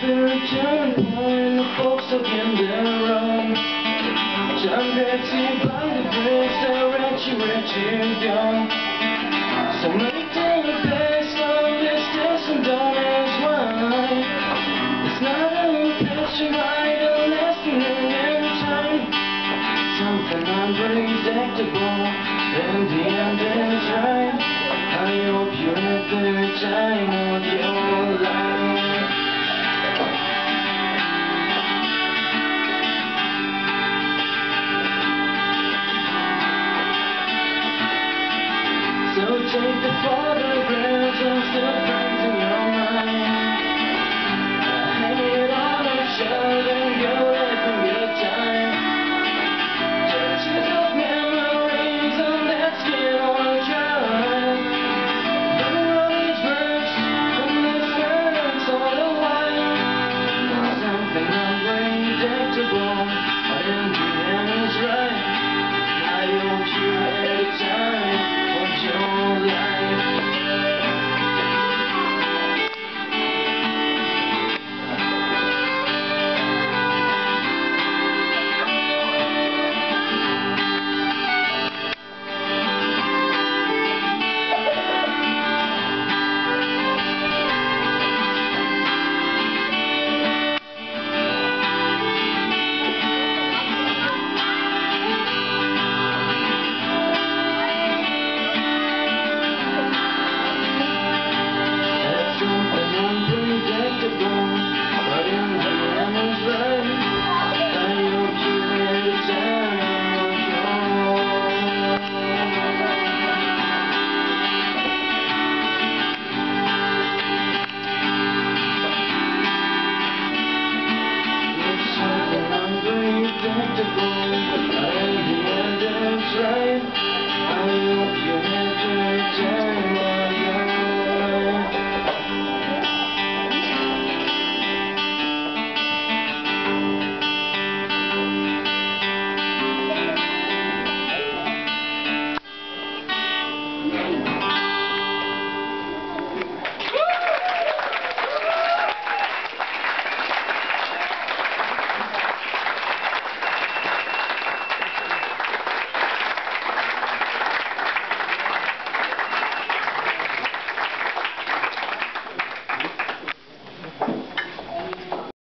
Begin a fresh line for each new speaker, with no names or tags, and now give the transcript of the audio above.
been returning home, the folks stuck in their room. Turn back to you by the bridge, direct you where to go. So many days pass, long distance and don't ask why. It's not a picture right, a lesson in time. Something unpredictable, and the end is right. I hope you had the time of your